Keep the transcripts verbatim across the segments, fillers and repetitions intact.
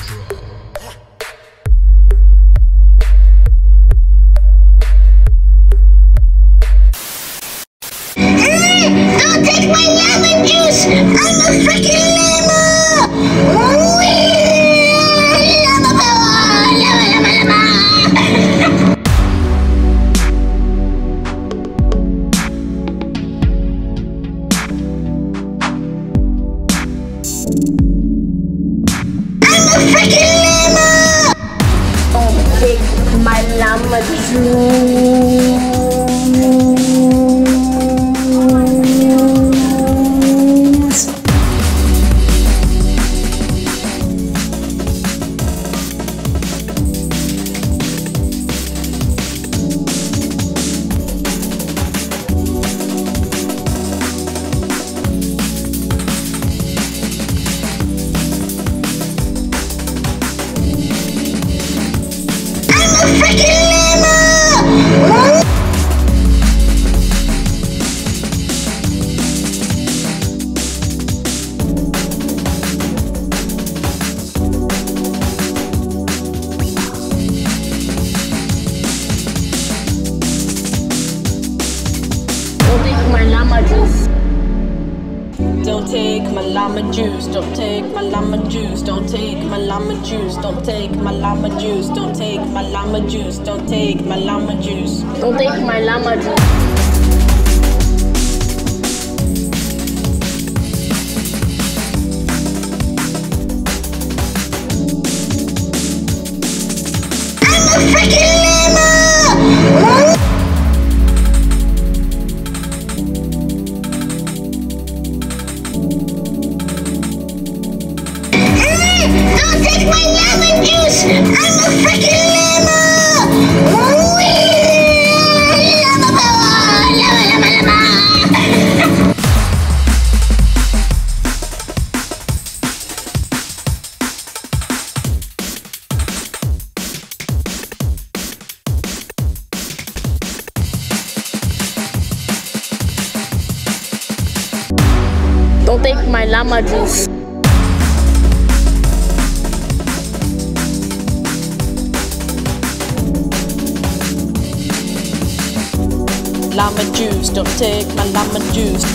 Don't take my lemon juice! I'm a freaking llama! Llama power! Llama, llama, llama! I'm a freaking llama! Don't take my llama juice! Freaking llama! Don't take my llama juice. Don't take my llama juice. Don't take my llama juice. Don't take my llama juice. Don't take my llama juice. Don't take my llama juice. Don't take my llama juice. I'm a freaking llama! Don't take my lemon juice! I'm a freaking llama! Llama power! Llama, llama, llama! Don't take my llama juice. Llama juice, don't take my llama juice.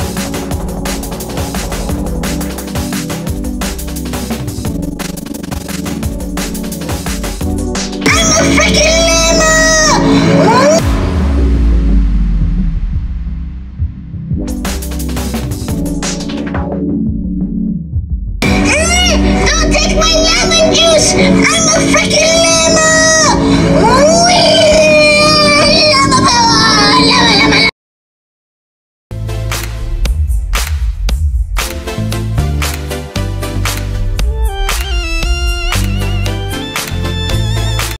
I'm a freaking llama! Don't take my lemon juice! I'm a freaking llama!